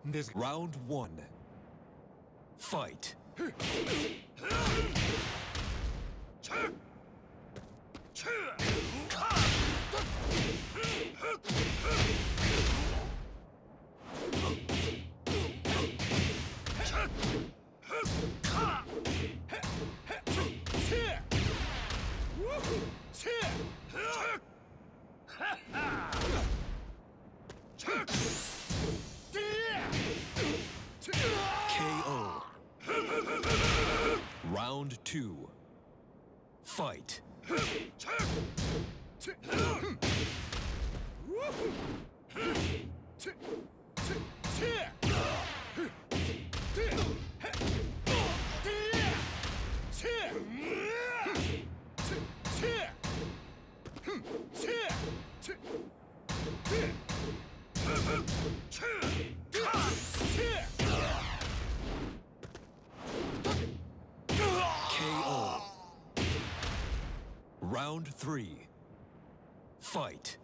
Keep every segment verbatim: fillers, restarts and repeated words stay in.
Des Round one. Fight. K O. Round two. Fight. K O. Round three. Fight.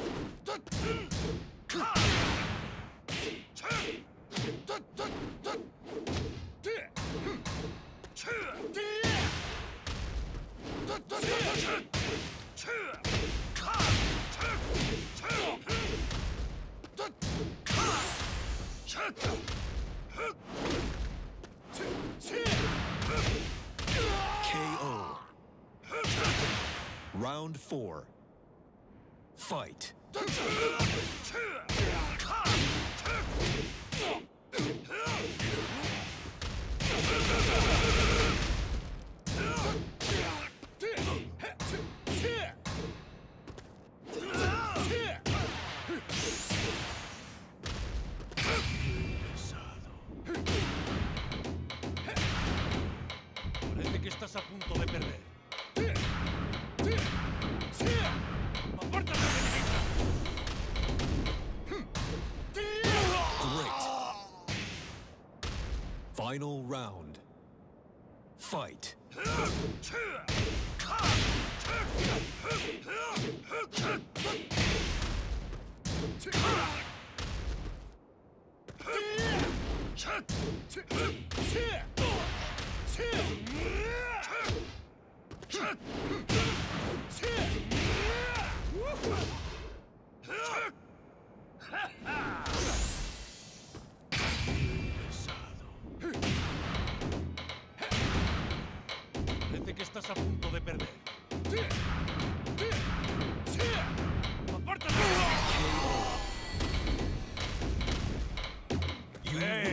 K O. Round four. Fight. Parece que estás a punto de perder. ¡Apártate de mi vista! Great. Final round. Fight. Parece que estás a punto de perder. ¡Apártate! You